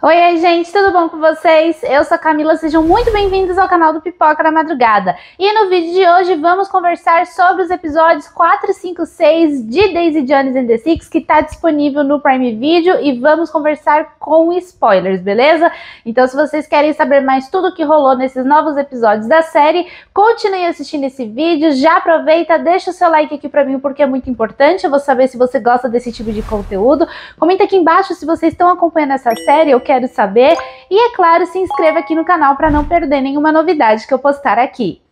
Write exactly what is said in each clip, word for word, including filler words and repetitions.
Oi, aí, gente, tudo bom com vocês? Eu sou a Camila, sejam muito bem-vindos ao canal do Pipoca da Madrugada. E no vídeo de hoje vamos conversar sobre os episódios quatro, cinco, seis de Daisy Jones and the Six, que está disponível no Prime Video, e vamos conversar com spoilers, beleza? Então, se vocês querem saber mais tudo o que rolou nesses novos episódios da série, continue assistindo esse vídeo, já aproveita, deixa o seu like aqui pra mim porque é muito importante, eu vou saber se você gosta desse tipo de conteúdo. Comenta aqui embaixo se vocês estão acompanhando essa série, eu quero saber. E é claro, se inscreva aqui no canal para não perder nenhuma novidade que eu postar aqui.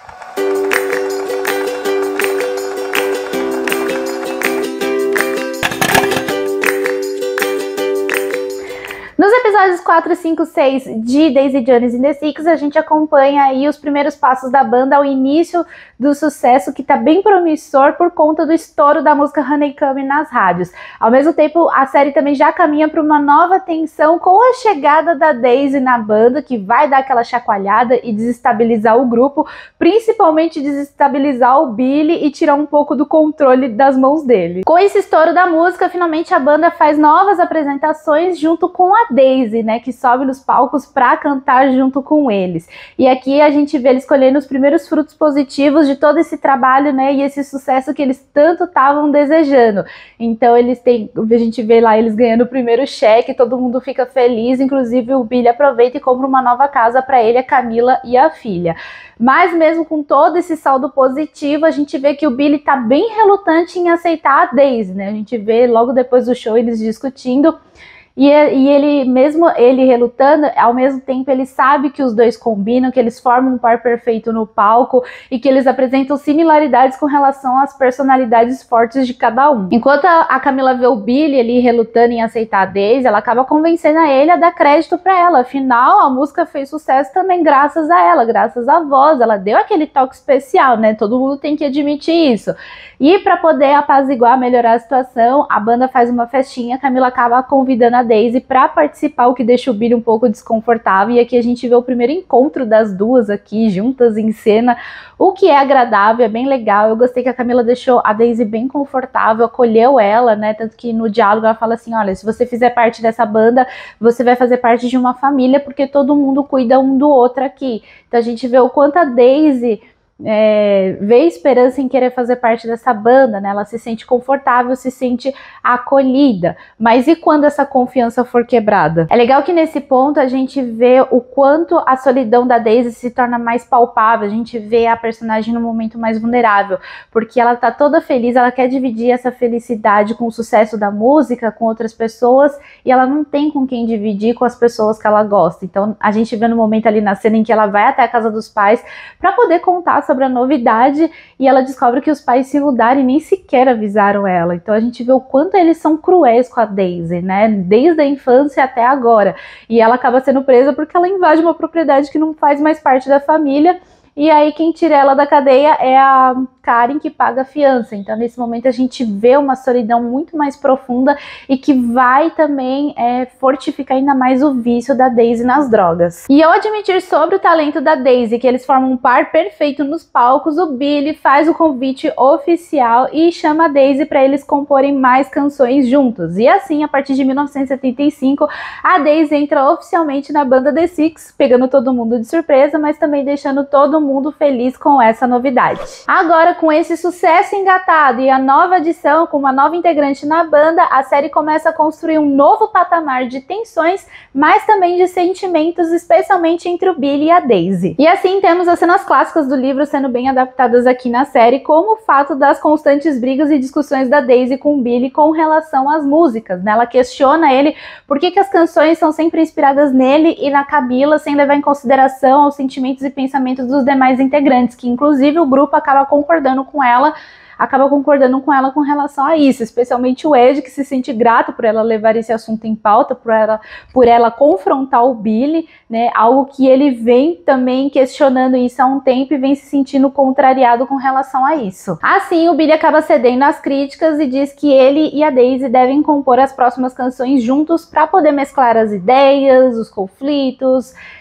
Nos episódios quatro, cinco, seis de Daisy Jones and the Six, a gente acompanha aí os primeiros passos da banda ao início do sucesso, que tá bem promissor por conta do estouro da música Honeycomb nas rádios. Ao mesmo tempo, a série também já caminha para uma nova tensão com a chegada da Daisy na banda, que vai dar aquela chacoalhada e desestabilizar o grupo, principalmente desestabilizar o Billy e tirar um pouco do controle das mãos dele. Com esse estouro da música, finalmente a banda faz novas apresentações junto com a Daisy, né, que sobe nos palcos para cantar junto com eles. E aqui a gente vê eles colhendo os primeiros frutos positivos de todo esse trabalho, né, e esse sucesso que eles tanto estavam desejando. Então eles têm, a gente vê lá eles ganhando o primeiro cheque, todo mundo fica feliz, inclusive o Billy aproveita e compra uma nova casa para ele, a Camila e a filha. Mas mesmo com todo esse saldo positivo, a gente vê que o Billy tá bem relutante em aceitar a Daisy, né? A gente vê logo depois do show eles discutindo. E, e ele, mesmo ele relutando, ao mesmo tempo ele sabe que os dois combinam, que eles formam um par perfeito no palco e que eles apresentam similaridades com relação às personalidades fortes de cada um. Enquanto a, a Camila vê o Billy ali relutando em aceitar a Daisy, ela acaba convencendo a ele a dar crédito pra ela. Afinal, a música fez sucesso também graças a ela, graças à voz. Ela deu aquele toque especial, né? Todo mundo tem que admitir isso. E para poder apaziguar, melhorar a situação, a banda faz uma festinha, a Camila acaba convidando a Daisy para participar, o que deixa o Billy um pouco desconfortável. E aqui a gente vê o primeiro encontro das duas aqui, juntas em cena, o que é agradável, é bem legal. Eu gostei que a Camila deixou a Daisy bem confortável, acolheu ela, né? Tanto que no diálogo ela fala assim, olha, se você fizer parte dessa banda, você vai fazer parte de uma família, porque todo mundo cuida um do outro aqui. Então a gente vê o quanto a Daisy É, vê esperança em querer fazer parte dessa banda, né? Ela se sente confortável, se sente acolhida. Mas e quando essa confiança for quebrada? É legal que nesse ponto a gente vê o quanto a solidão da Daisy se torna mais palpável, a gente vê a personagem no momento mais vulnerável, porque ela tá toda feliz, ela quer dividir essa felicidade com o sucesso da música, com outras pessoas, e ela não tem com quem dividir com as pessoas que ela gosta. Então a gente vê no momento ali na cena em que ela vai até a casa dos pais para poder contar sobre a novidade, e ela descobre que os pais se mudaram e nem sequer avisaram ela. Então a gente vê o quanto eles são cruéis com a Daisy, né, desde a infância até agora, e ela acaba sendo presa porque ela invade uma propriedade que não faz mais parte da família, e aí quem tira ela da cadeia é a Karen, que paga a fiança. Então nesse momento a gente vê uma solidão muito mais profunda e que vai também é, fortificar ainda mais o vício da Daisy nas drogas. E ao admitir sobre o talento da Daisy, que eles formam um par perfeito nos palcos, o Billy faz o convite oficial e chama a Daisy para eles comporem mais canções juntos. E assim, a partir de mil novecentos e setenta e cinco, a Daisy entra oficialmente na banda The Six, pegando todo mundo de surpresa, mas também deixando todo mundo feliz com essa novidade. Agora, com esse sucesso engatado e a nova adição com uma nova integrante na banda, a série começa a construir um novo patamar de tensões, mas também de sentimentos, especialmente entre o Billy e a Daisy. E assim temos as cenas clássicas do livro sendo bem adaptadas aqui na série, como o fato das constantes brigas e discussões da Daisy com o Billy com relação às músicas, né? Ela questiona ele por que que as canções são sempre inspiradas nele e na Camila, sem levar em consideração os sentimentos e pensamentos dos demais integrantes, que inclusive o grupo acaba concordando com ela, acaba concordando com ela com relação a isso, especialmente o Ed, que se sente grato por ela levar esse assunto em pauta, por ela, por ela confrontar o Billy, né, algo que ele vem também questionando isso há um tempo e vem se sentindo contrariado com relação a isso. Assim, o Billy acaba cedendo às críticas e diz que ele e a Daisy devem compor as próximas canções juntos para poder mesclar as ideias, os conflitos,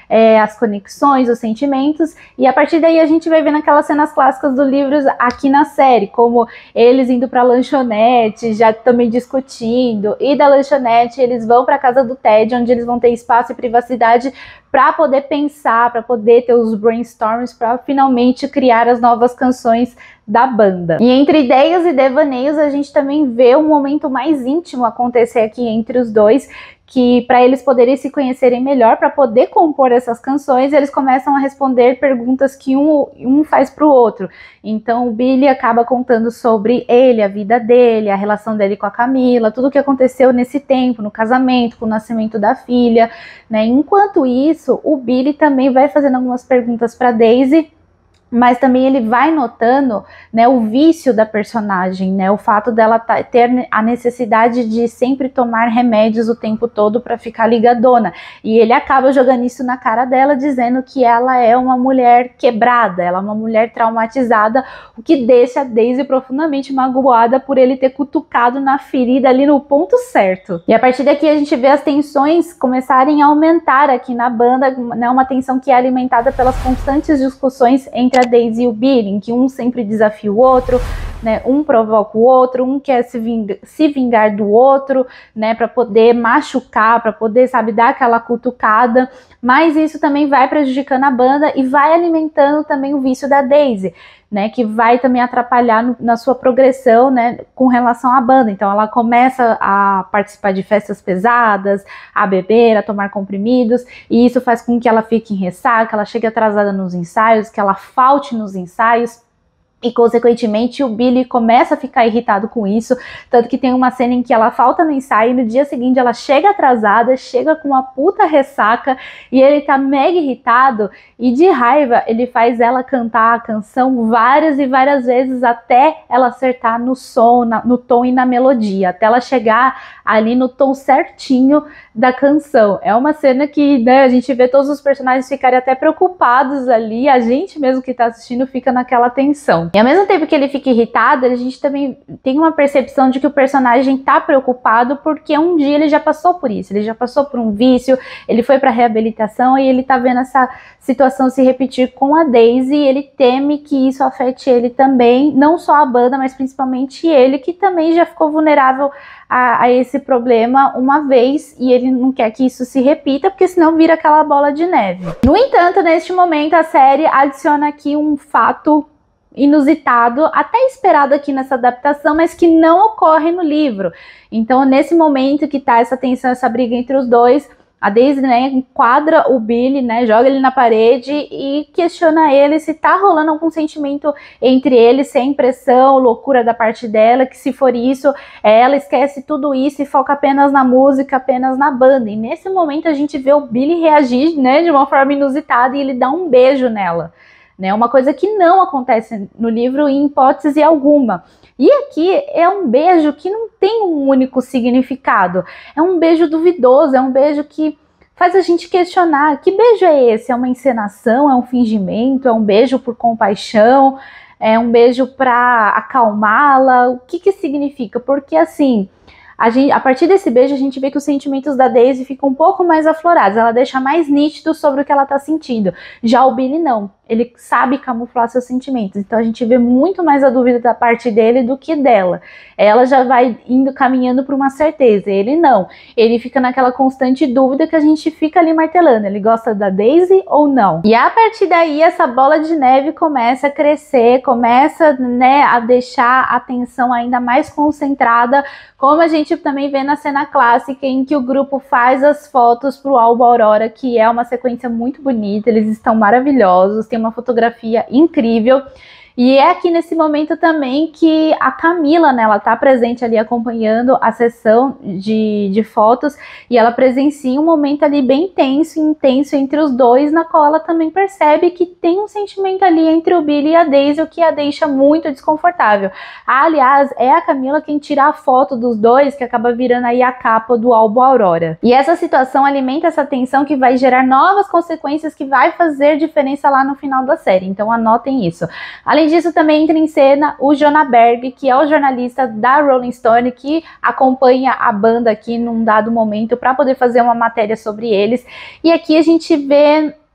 é, as conexões, os sentimentos, e a partir daí a gente vai vendo aquelas cenas clássicas do livro aqui na série, como eles indo pra lanchonete, já também discutindo, e da lanchonete eles vão pra casa do Ted, onde eles vão ter espaço e privacidade para poder pensar, para poder ter os brainstorms, para finalmente criar as novas canções da banda. E entre ideias e devaneios, a gente também vê um momento mais íntimo acontecer aqui entre os dois, que para eles poderem se conhecerem melhor, para poder compor essas canções, eles começam a responder perguntas que um, um faz para o outro. Então o Billy acaba contando sobre ele, a vida dele, a relação dele com a Camila, tudo o que aconteceu nesse tempo, no casamento, com o nascimento da filha, né? Enquanto isso, o Billy também vai fazendo algumas perguntas para Daisy, mas também ele vai notando, né, o vício da personagem, né, o fato dela ter a necessidade de sempre tomar remédios o tempo todo para ficar ligadona, e ele acaba jogando isso na cara dela, dizendo que ela é uma mulher quebrada, ela é uma mulher traumatizada, o que deixa a Daisy profundamente magoada por ele ter cutucado na ferida ali no ponto certo. E a partir daqui a gente vê as tensões começarem a aumentar aqui na banda, né, uma tensão que é alimentada pelas constantes discussões entre a Daisy e o Billy, em que um sempre desafia o outro, né, um provoca o outro, um quer se vingar, se vingar do outro, né, para poder machucar, para poder, sabe, dar aquela cutucada, mas isso também vai prejudicando a banda e vai alimentando também o vício da Daisy, né, que vai também atrapalhar no, na sua progressão, né, com relação à banda. Então ela começa a participar de festas pesadas, a beber, a tomar comprimidos, e isso faz com que ela fique em ressaca, ela chegue atrasada nos ensaios, que ela falte nos ensaios, e consequentemente o Billy começa a ficar irritado com isso, tanto que tem uma cena em que ela falta no ensaio e no dia seguinte ela chega atrasada, chega com uma puta ressaca e ele tá mega irritado e de raiva ele faz ela cantar a canção várias e várias vezes até ela acertar no som, na, no tom e na melodia, até ela chegar ali no tom certinho da canção. É uma cena que, né, a gente vê todos os personagens ficarem até preocupados ali, a gente mesmo que tá assistindo fica naquela tensão. E ao mesmo tempo que ele fica irritado, a gente também tem uma percepção de que o personagem tá preocupado porque um dia ele já passou por isso, ele já passou por um vício, ele foi pra reabilitação e ele tá vendo essa situação se repetir com a Daisy e ele teme que isso afete ele também, não só a banda, mas principalmente ele, que também já ficou vulnerável a, a esse problema uma vez e ele não quer que isso se repita, porque senão vira aquela bola de neve. No entanto, neste momento a série adiciona aqui um fato inusitado, até esperado aqui nessa adaptação, mas que não ocorre no livro. Então, nesse momento que tá essa tensão, essa briga entre os dois, a Daisy, né, enquadra o Billy, né, joga ele na parede e questiona ele se tá rolando algum sentimento entre eles, sem pressão, loucura da parte dela, que se for isso, ela esquece tudo isso e foca apenas na música, apenas na banda. E nesse momento a gente vê o Billy reagir, né, de uma forma inusitada e ele dá um beijo nela. Né, uma coisa que não acontece no livro em hipótese alguma. E aqui é um beijo que não tem um único significado. É um beijo duvidoso, é um beijo que faz a gente questionar. Que beijo é esse? É uma encenação? É um fingimento? É um beijo por compaixão? É um beijo para acalmá-la? O que que significa? Porque assim, A, gente, a partir desse beijo a gente vê que os sentimentos da Daisy ficam um pouco mais aflorados, ela deixa mais nítido sobre o que ela tá sentindo. Já o Billy não, ele sabe camuflar seus sentimentos, então a gente vê muito mais a dúvida da parte dele do que dela. Ela já vai indo caminhando para uma certeza, ele não, ele fica naquela constante dúvida que a gente fica ali martelando, ele gosta da Daisy ou não? E a partir daí essa bola de neve começa a crescer, começa, né, a deixar a atenção ainda mais concentrada, como a gente também vê na cena clássica em que o grupo faz as fotos para o álbum Aurora, que é uma sequência muito bonita, eles estão maravilhosos, tem uma fotografia incrível. E é aqui nesse momento também que a Camila, né, ela tá presente ali acompanhando a sessão de, de fotos e ela presencia um momento ali bem tenso e intenso entre os dois, na qual ela também percebe que tem um sentimento ali entre o Billy e a Daisy, o que a deixa muito desconfortável. Ah, aliás, é a Camila quem tira a foto dos dois, que acaba virando aí a capa do álbum Aurora. E essa situação alimenta essa tensão que vai gerar novas consequências que vai fazer diferença lá no final da série, então anotem isso. Além disso, também entra em cena o Jonah Berg, que é o jornalista da Rolling Stone, que acompanha a banda aqui num dado momento para poder fazer uma matéria sobre eles. E aqui a gente vê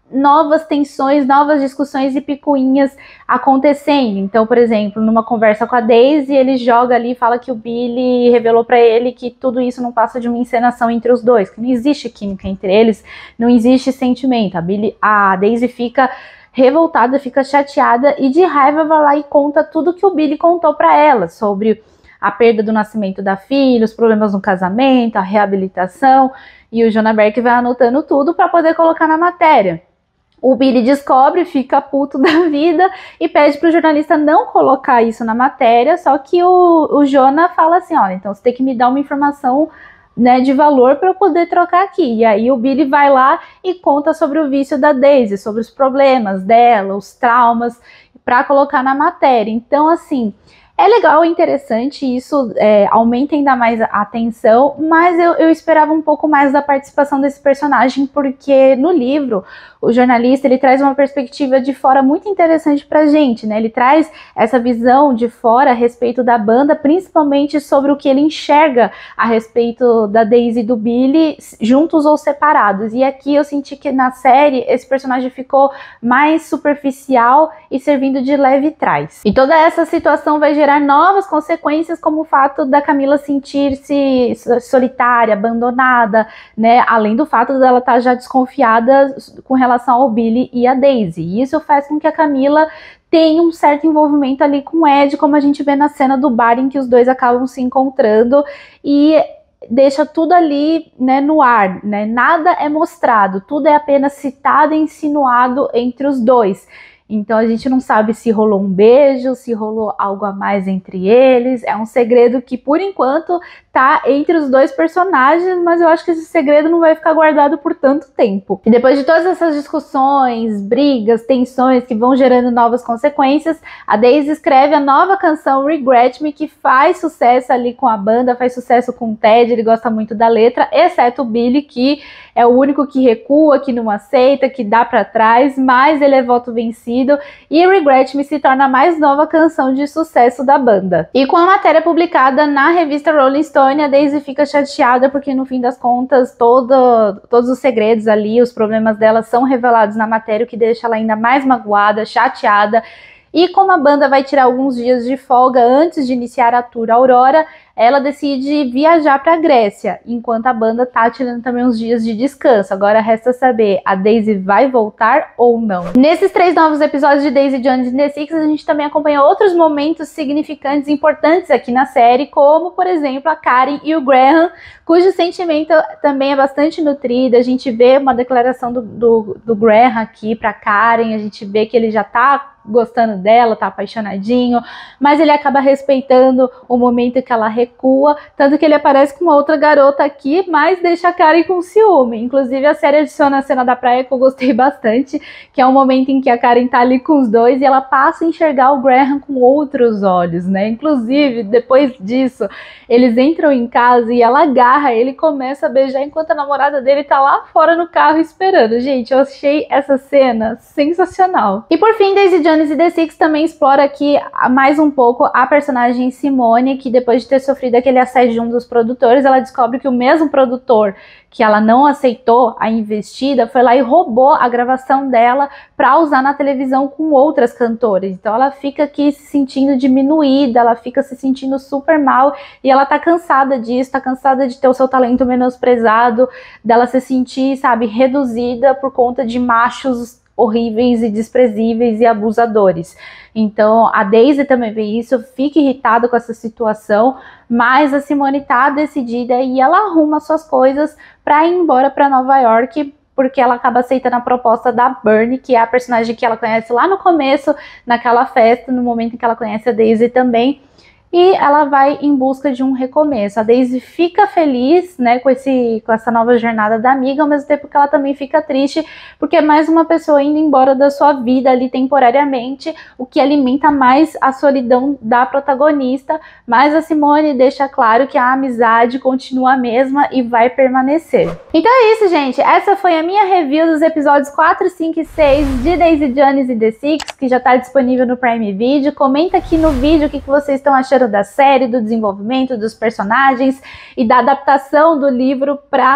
novas tensões, novas discussões e picuinhas acontecendo. Então, por exemplo, numa conversa com a Daisy, ele joga ali e fala que o Billy revelou para ele que tudo isso não passa de uma encenação entre os dois, que não existe química entre eles, não existe sentimento. A, Billy, a Daisy fica revoltada, fica chateada e de raiva vai lá e conta tudo que o Billy contou para ela sobre a perda do nascimento da filha, os problemas no casamento, a reabilitação, e o Jonah Berk vai anotando tudo para poder colocar na matéria. O Billy descobre, fica puto da vida e pede para o jornalista não colocar isso na matéria, só que o, o Jonah fala assim, olha, então você tem que me dar uma informação, né, de valor para eu poder trocar aqui. E aí o Billy vai lá e conta sobre o vício da Daisy, sobre os problemas dela, os traumas, para colocar na matéria. Então, assim, é legal, interessante, isso é, aumenta ainda mais a atenção, mas eu, eu esperava um pouco mais da participação desse personagem, porque no livro, o jornalista, ele traz uma perspectiva de fora muito interessante pra gente, né? Ele traz essa visão de fora a respeito da banda, principalmente sobre o que ele enxerga a respeito da Daisy e do Billy, juntos ou separados. E aqui eu senti que na série, esse personagem ficou mais superficial e servindo de leve trás. E toda essa situação vai gerar novas consequências, como o fato da Camila sentir-se solitária, abandonada, né? Além do fato dela estar já desconfiada com relação ao Billy e a Daisy. E isso faz com que a Camila tenha um certo envolvimento ali com o Ed, como a gente vê na cena do bar em que os dois acabam se encontrando, e deixa tudo ali, né, no ar, né? Nada é mostrado, tudo é apenas citado e insinuado entre os dois. Então a gente não sabe se rolou um beijo, se rolou algo a mais entre eles. É um segredo que por enquanto tá entre os dois personagens, mas eu acho que esse segredo não vai ficar guardado por tanto tempo. E depois de todas essas discussões, brigas, tensões que vão gerando novas consequências, a Daisy escreve a nova canção Regret Me, que faz sucesso ali com a banda, faz sucesso com o Ted, ele gosta muito da letra, exceto o Billy, que é o único que recua, que não aceita, que dá pra trás, mas ele é voto vencido, e Regret Me se torna a mais nova canção de sucesso da banda. E com a matéria publicada na revista Rolling Stone, a Daisy fica chateada porque no fim das contas todo, todos os segredos ali, os problemas dela são revelados na matéria, o que deixa ela ainda mais magoada, chateada. E como a banda vai tirar alguns dias de folga antes de iniciar a tour Aurora, ela decide viajar para a Grécia, enquanto a banda tá tirando também uns dias de descanso. Agora resta saber, a Daisy vai voltar ou não? Nesses três novos episódios de Daisy Jones and the Six, a gente também acompanha outros momentos significantes e importantes aqui na série, como, por exemplo, a Karen e o Graham, cujo sentimento também é bastante nutrido. A gente vê uma declaração do, do, do Graham aqui para Karen, a gente vê que ele já tá gostando dela, tá apaixonadinho, mas ele acaba respeitando o momento que ela recua, tanto que ele aparece com uma outra garota aqui, mas deixa a Karen com ciúme. Inclusive a série adiciona a cena da praia que eu gostei bastante, que é um momento em que a Karen tá ali com os dois e ela passa a enxergar o Graham com outros olhos, né? Inclusive, depois disso, eles entram em casa e ela agarra ele e começa a beijar enquanto a namorada dele tá lá fora no carro esperando. Gente, eu achei essa cena sensacional. E por fim, Daisy Jones and the Six também explora aqui mais um pouco a personagem Simone, que depois de ter sofrido aquele assédio de um dos produtores, ela descobre que o mesmo produtor que ela não aceitou a investida foi lá e roubou a gravação dela para usar na televisão com outras cantoras. Então ela fica aqui se sentindo diminuída, ela fica se sentindo super mal e ela tá cansada disso, tá cansada de ter o seu talento menosprezado, dela se sentir, sabe, reduzida por conta de machos horríveis e desprezíveis e abusadores. Então a Daisy também vê isso, fica irritada com essa situação, mas a Simone tá decidida e ela arruma suas coisas para ir embora para Nova York, porque ela acaba aceitando a proposta da Bernie, que é a personagem que ela conhece lá no começo, naquela festa, no momento em que ela conhece a Daisy também. E ela vai em busca de um recomeço. A Daisy fica feliz, né, com, esse, com essa nova jornada da amiga, ao mesmo tempo que ela também fica triste, porque é mais uma pessoa indo embora da sua vida ali temporariamente, o que alimenta mais a solidão da protagonista. Mas a Simone deixa claro que a amizade continua a mesma e vai permanecer. Então é isso, gente. Essa foi a minha review dos episódios quatro, cinco e seis de Daisy Jones and the Six, que já está disponível no Prime Video. Comenta aqui no vídeo o que, que vocês estão achando da série, do desenvolvimento dos personagens e da adaptação do livro para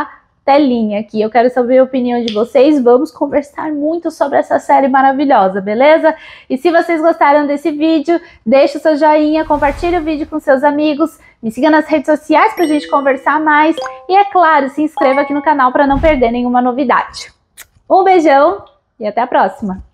telinha aqui. Eu quero saber a opinião de vocês. Vamos conversar muito sobre essa série maravilhosa, beleza? E se vocês gostaram desse vídeo, deixa o seu joinha, compartilha o vídeo com seus amigos, me siga nas redes sociais pra gente conversar mais. E é claro, se inscreva aqui no canal para não perder nenhuma novidade. Um beijão e até a próxima!